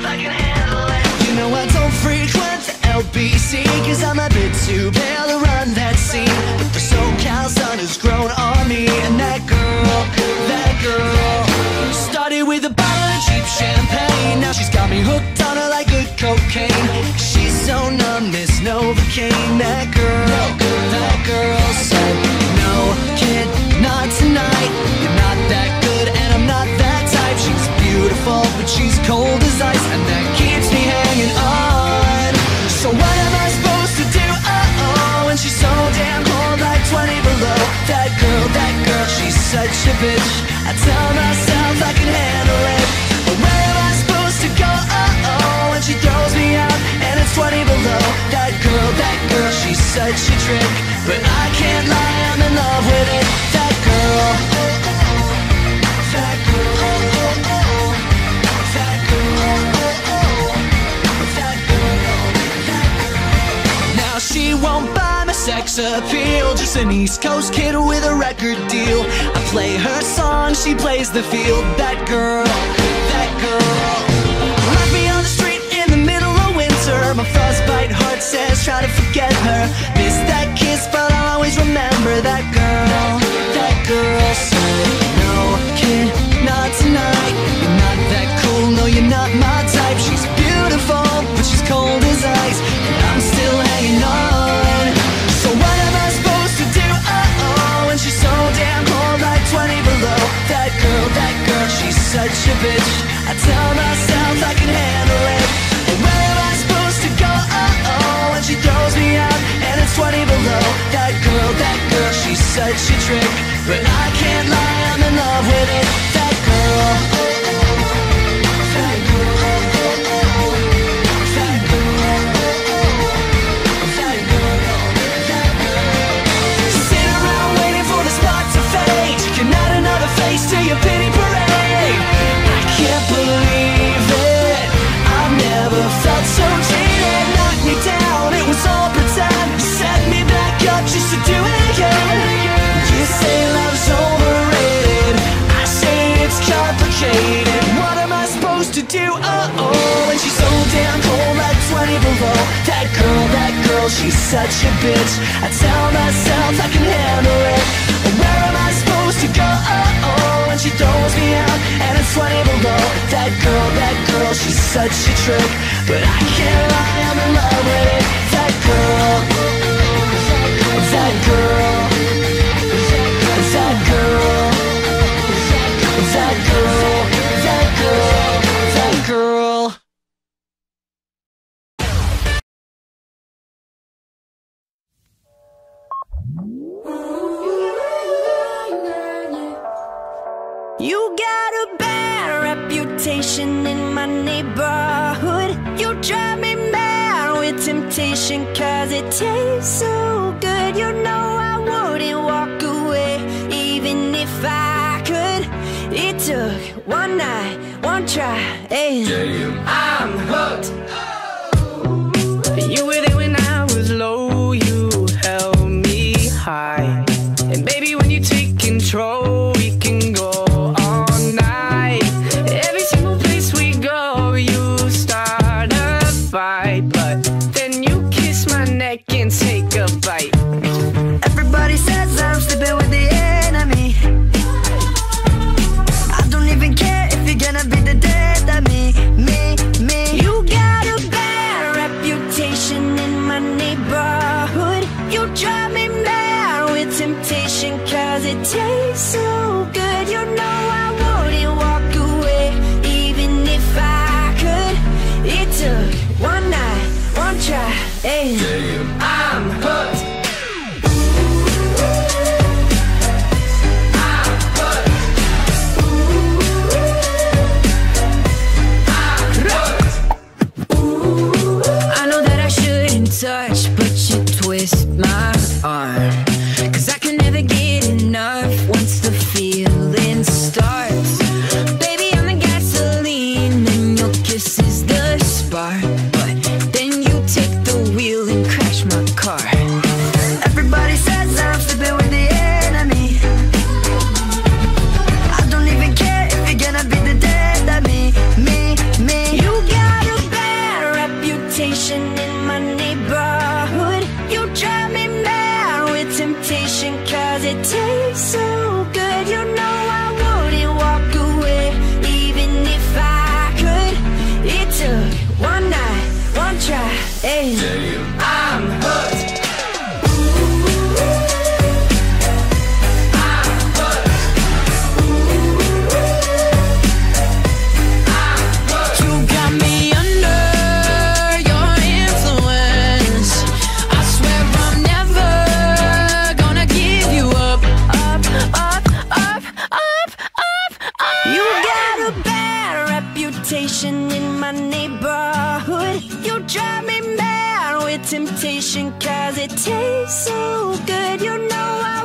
I can handle it. You know I don't frequent the LBC, cause I'm a bit too pale to run that scene. But the SoCal sun has grown on me, and that girl started with a bottle of cheap champagne. Now she's got me hooked on her like good cocaine. She's so numb, this Novocaine. That girl said, no kid, not tonight. You're not that good and I'm not that type. She's beautiful but she's cold as ice, and that keeps me hanging on. So what am I supposed to do? When she's so damn cold, like 20 below. That girl, she's such a bitch. I tell myself I can handle it, but where am I supposed to go? When she throws me out and it's 20 below. That girl, she's such a trick, but I can't lie, I'm in love with it. That girl, that girl, that girl, that girl. Now she won't buy my sex appeal, just an East Coast kid with a record deal. I play her song, she plays the field. That girl, left me on the street in the middle of winter. My frostbite heart says try to forget her. Miss that kiss, but I'll always remember that girl. That girl said, no kid, not tonight. You're not that cool, no you're not my type. She's beautiful, but she's cold as ice, and I'm still hanging on. So what am I supposed to do? When she's so damn cold, like 20 below. That girl, she's such a bitch. I tell myself I can handle it, but where am I supposed to go? When she throws me out and it's 20 below. That girl, she's such a trick, but I can't lie, I'm in love with it. That girl, that girl, that girl, that girl. Sit around waiting for the spark to fade. You can add another face to your pity parade. I can't believe it, I've never felt so cheated. Knocked me down, it was all pretend. Set me back up just to do it again. You say love's overrated, I say it's complicated. What am I supposed to do? When she's so damn cold, like 20 below. That girl, she's such a bitch. I tell myself I can handle it, but where am I supposed to go? When she throws me out and it's 20 below. That girl, she's such a trick, but I can't lie, I'm in love with it. That girl, that girl, that girl, that girl, that girl, that girl. You got a bad reputation in my neighborhood. You drive me mad with temptation, cause it tastes so good. You know I wouldn't walk away even if I could. It took one night, one try, and I'm hooked. You were there when I was low, you held me high. And baby, when you take control, we can go all night. Every single place we go, you start a fight, but then you kiss my neck and take a bite. Everybody says I'm sleeping with the enemy. I don't even care if you're gonna be the death of me. You got a bad reputation in my neighborhood. You drive me mad with temptation, cause it tastes so good. You know I wouldn't walk away even if I could. It took one night, one try, and I'm hooked. Touch, but you twist my arm, cause I can never get enough once the feeling starts. Baby, I'm the gasoline and your kiss is the spark, but then you take the wheel and crash my car. Everybody says I'm sleeping with the enemy. I don't even care if you're gonna be the death of me. You got temptation, cause it tastes so good. You know I wouldn't walk away, even if I could. It took one night, one try, and I'm hooked. In my neighborhood, you drive me mad with temptation, cause it tastes so good. You know I